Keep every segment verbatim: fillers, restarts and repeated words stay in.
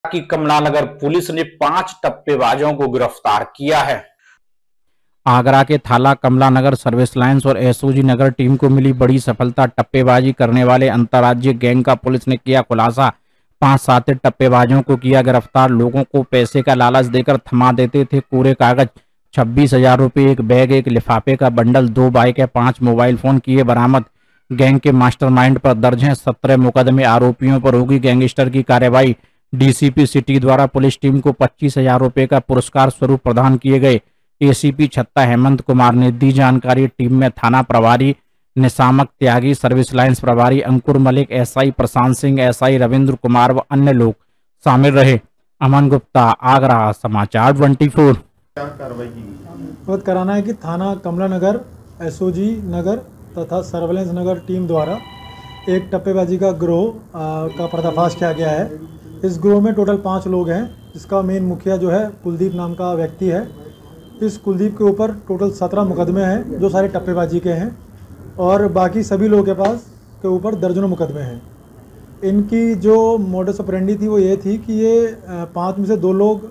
की कमलानगर पुलिस ने पांच टप्पेबाजों को गिरफ्तार किया है। आगरा के थाला कमलानगर सर्विस लाइंस और एसओजी नगर टीम को मिली बड़ी सफलता। टप्पेबाजी करने वाले अंतर्राज्यीय गैंग का पुलिस ने किया खुलासा। पांच साथी टप्पेबाजों को किया गिरफ्तार। लोगों को पैसे का लालच देकर थमा देते थे कोरे कागज। छब्बीस हजार रुपये, एक बैग, एक लिफाफे का बंडल, दो बाइकें, पांच मोबाइल फोन किए बरामद। गैंग के मास्टरमाइंड पर दर्ज हैं सत्रह मुकदमे। आरोपियों पर होगी गैंगस्टर की कार्रवाई। डीसीपी सिटी द्वारा पुलिस टीम को पच्चीस हजार रुपये का पुरस्कार स्वरूप प्रदान किए गए। एसीपी छत्ता हेमंत कुमार ने दी जानकारी। टीम में थाना प्रभारी निशामक त्यागी, सर्विस लाइंस प्रभारी अंकुर मलिक, एसआई प्रशांत सिंह, एसआई रविंद्र कुमार व अन्य लोग शामिल रहे। अमन गुप्ता, आगरा समाचार चौबीस। क्या कार्रवाई की गई? कराना है कि थाना कमलानगर, एसओजी नगर तथा सर्वेलेंस नगर टीम द्वारा एक टप्पेबाजी का गिरोह का पर्दाफाश किया गया है। इस गिरोह में टोटल पाँच लोग हैं, जिसका मेन मुखिया जो है कुलदीप नाम का व्यक्ति है। इस कुलदीप के ऊपर टोटल सत्रह मुकदमे हैं जो सारे टप्पेबाजी के हैं, और बाकी सभी लोगों के पास के ऊपर दर्जनों मुकदमे हैं। इनकी जो मोडस ऑपरेंडी थी वो ये थी कि ये पाँच में से दो लोग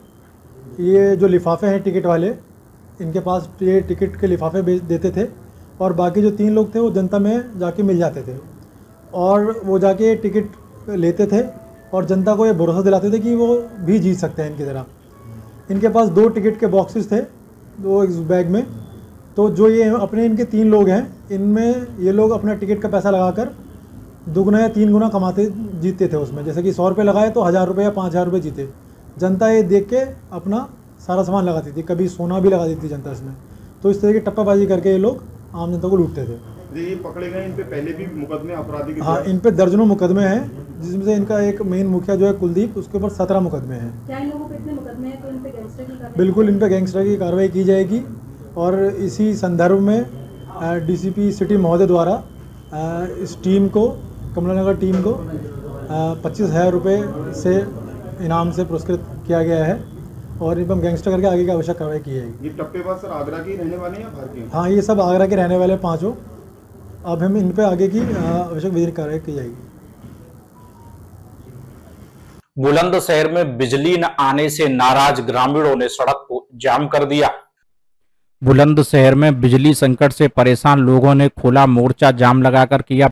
ये जो लिफाफे हैं टिकट वाले, इनके पास ये टिकट के लिफाफे बेच देते थे, और बाकी जो तीन लोग थे वो जनता में जाके मिल जाते थे और वो जाके टिकट लेते थे और जनता को ये भरोसा दिलाते थे कि वो भी जीत सकते हैं इनकी तरह। इनके पास दो टिकट के बॉक्सेस थे, दो इस बैग में। तो जो ये अपने इनके तीन लोग हैं, इनमें ये लोग अपना टिकट का पैसा लगाकर दुगना या तीन गुना कमाते जीतते थे उसमें। जैसे कि सौ रुपये लगाए तो हज़ार रुपये या पाँच हज़ार रुपये जीते। जनता ये देख के अपना सारा सामान लगाती थी, कभी सोना भी लगा देती थी जनता इसमें। तो इस तरह की टप्पाबाजी करके ये लोग आम जनता को लूटते थे। ये पकड़े गए, इन पे पहले भी मुकदमे अपराधी के? हाँ, इन पे दर्जनों मुकदमे हैं, जिसमें से इनका एक मेन मुखिया जो है कुलदीप, उसके ऊपर सत्रह मुकदमे हैं। क्या इन लोगों पे इतने मुकदमे हैं तो इन पे गैंगस्टर की कार्रवाई? बिल्कुल, इन पे गैंगस्टर की कार्रवाई की जाएगी। और इसी संदर्भ में डीसीपी सिटी महोदय द्वारा इस टीम को, कमलानगर टीम को पच्चीस हज़ार रुपये से इनाम से पुरस्कृत किया गया है, और इन पर गैंगस्टर करके आगे की आवश्यक कार्रवाई की जाएगी। ये टप्पेबाज सर आगरा के रहने वाले हैं या बाहर के? हाँ, ये सब आगरा के रहने वाले पाँचों। अब हम इन पे आगे की आवश्यक विधिक कार्रवाई की जाएगी। बुलंदशहर में बिजली न आने से नाराज ग्रामीणों ने सड़क को जाम कर दिया। बुलंदशहर में बिजली संकट से परेशान लोगों ने खोला मोर्चा, जाम लगाकर किया